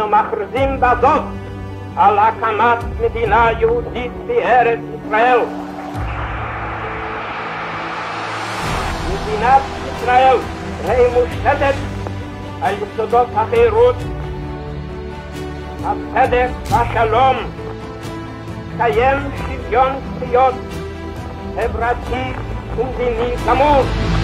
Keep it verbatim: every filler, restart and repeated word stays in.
מכריזים בזאת על הקמת מדינה יהודית בארץ ישראל. מדינת ישראל היא מושתתת על יסודות החירות, הצדק והשלום, קיים שוויון זכויות חברתי ומדיני גמור.